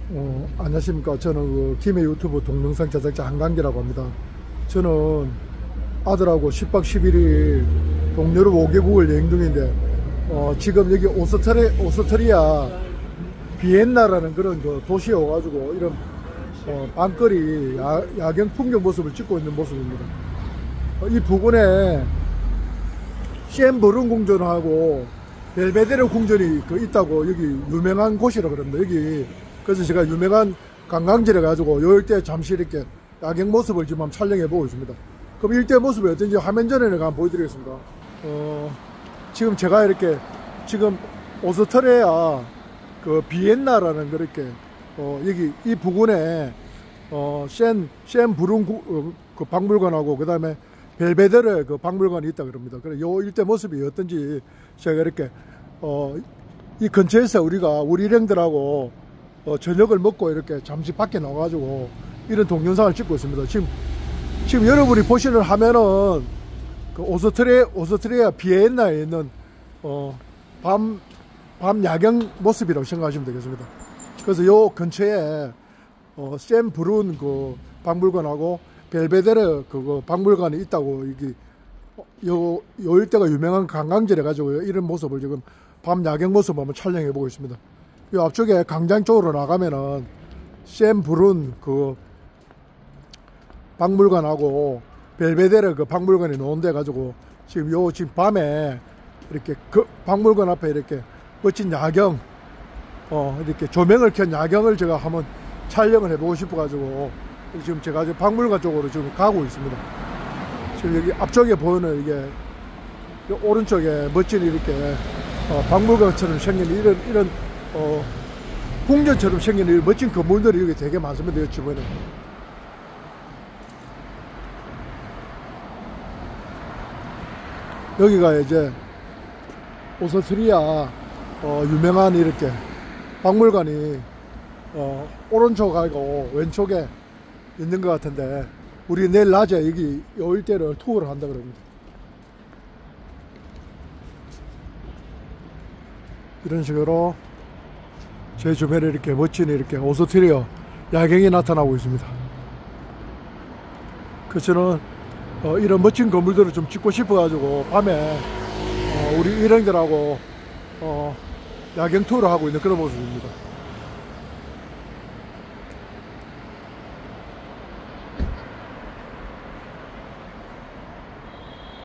안녕하십니까. 저는 그 김해 유튜브 동영상 제작자 한강기라고 합니다. 저는 아들하고 10박 11일 동유럽 5개국을 여행 중인데, 지금 여기 오스트리아 비엔나라는 그런 그 도시에 와가지고 이런 밤거리 야경 풍경 모습을 찍고 있는 모습입니다. 이 부근에 셴브룬 궁전하고 벨베데르 궁전이 있다고, 여기 유명한 곳이라 그럽니다. 여기 그래서 제가 유명한 관광지를 가지고 요 일대 잠시 이렇게 야경 모습을 지금 한번 촬영해 보고 있습니다. 그럼 일대 모습이 어떤지 화면 전에 한번 보여드리겠습니다. 지금 제가 이렇게 지금 오스트리아 그 비엔나라는 그렇게 여기 이 부근에 셴브룬 그 박물관하고 그 다음에 벨베데르 그 박물관이 있다 그럽니다. 그래 요 일대 모습이 어떤지 제가 이렇게 이 근처에서 우리 일행들하고 저녁을 먹고 이렇게 잠시 밖에 나와가지고 이런 동영상을 찍고 있습니다. 지금 여러분이 보시는 화면은 그 오스트리아 비엔나에 있는 밤 야경 모습이라고 생각하시면 되겠습니다. 그래서 요 근처에 셴브룬 그 박물관하고 벨베데르 그 박물관이 있다고, 여기 요 일대가 유명한 관광지래 가지고 이런 모습을 지금 밤 야경 모습 한번 촬영해 보고 있습니다. 이 앞쪽에 광장 쪽으로 나가면은 셴브룬 그 박물관하고 벨베데르 그 박물관이 놓은데 가지고 지금 밤에 이렇게 그 박물관 앞에 이렇게 멋진 야경, 이렇게 조명을 켠 야경을 제가 한번 촬영을 해보고 싶어 가지고 지금 제가 박물관 쪽으로 지금 가고 있습니다. 지금 여기 앞쪽에 보이는 이게 오른쪽에 멋진 이렇게 박물관처럼 생긴 이런 궁전처럼 생긴 이 멋진 건물들이 여기 되게 많습니다. 이 주변에. 여기가 이제 오스트리아 유명한 이렇게 박물관이 오른쪽하고 왼쪽에 있는 것 같은데, 우리 내일 낮에 여기 요 일대를 투어를 한다 그럽니다. 이런 식으로 제 주변에 이렇게 멋진 이렇게 오스트리아 야경이 나타나고 있습니다. 그래서 저는 이런 멋진 건물들을 좀 찍고 싶어 가지고 밤에 우리 일행들하고 야경 투어를 하고 있는 그런 모습입니다.